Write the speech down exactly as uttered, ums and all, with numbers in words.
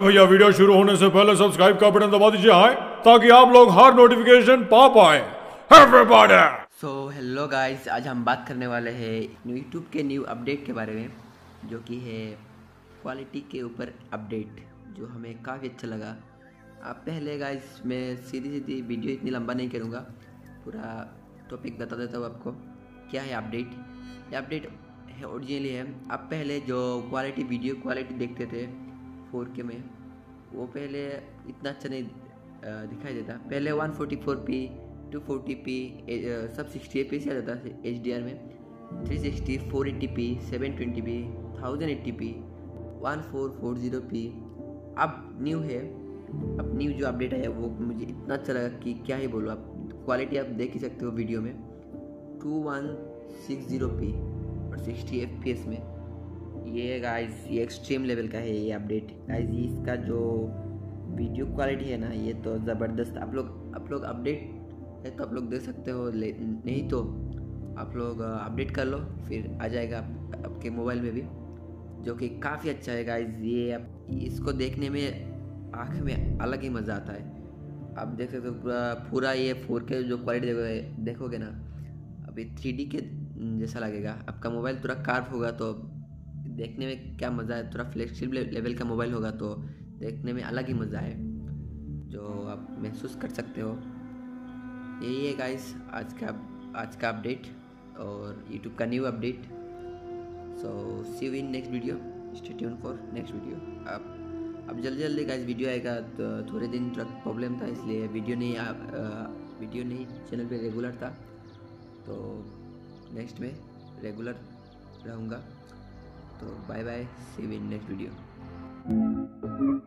भैया वीडियो शुरू होने से पहले सब्सक्राइब का बटन दबा दीजिए हाय, ताकि आप लोग हर नोटिफिकेशन पा पाए। एवरीबॉडी सो हेलो गाइस, आज हम बात करने वाले हैं यूट्यूब के न्यू अपडेट के बारे में, जो कि है क्वालिटी के ऊपर अपडेट, जो हमें काफ़ी अच्छा लगा। आप पहले गाइस मैं सीधी सीधी वीडियो इतनी लंबा नहीं करूँगा, पूरा टॉपिक बता देता हूँ आपको क्या है अपडेट। ये अपडेट है ओरिजिनली है, आप पहले जो क्वालिटी वीडियो क्वालिटी देखते थे फोर के में, वो पहले इतना अच्छा नहीं दिखाई देता। पहले one forty four P two forty P सब सिक्सटी एफ पी से आ जाता है एच डी आर में, three sixty four eighty P seven twenty P thousand eighty P one four four zero P. अब न्यू है, अब न्यू जो अपडेट है वो मुझे इतना अच्छा लगा कि क्या ही बोलूँ। आप क्वालिटी आप देख ही सकते हो वीडियो में, two one six zero P और सिक्सटी एफ पी एस में। ये गाइस ये एक्सट्रीम लेवल का है ये अपडेट गाइस। इसका जो वीडियो क्वालिटी है ना, ये तो ज़बरदस्त। आप लोग आप लोग अपडेट है तो आप लोग देख सकते हो, नहीं तो आप लोग अपडेट कर लो, फिर आ जाएगा आप, आपके मोबाइल में भी, जो कि काफ़ी अच्छा है गाइस। ये आप इसको देखने में आँख में अलग ही मज़ा आता है। आप देख सकते हो पूरा पूरा ये फोर के जो क्वालिटी देखोगे देखोगे ना, अभी थ्री डी के जैसा लगेगा। आपका मोबाइल थोड़ा कार्व होगा तो देखने में क्या मज़ा है, थोड़ा फ्लेक्सिबल लेवल का मोबाइल होगा तो देखने में अलग ही मज़ा है, जो आप महसूस कर सकते हो। यही है गाइस आज का आज का अपडेट और यूट्यूब का new update. So see you in next video, stay tune for next video. अब अब जल्दी जल्दी गाइस वीडियो आएगा, तो थोड़े दिन तक प्रॉब्लम था इसलिए वीडियो नहीं आ, आ, वीडियो नहीं चैनल पे रेगुलर था, तो नेक्स्ट में रेगुलर रहूँगा। तो bye bye, see you in next video.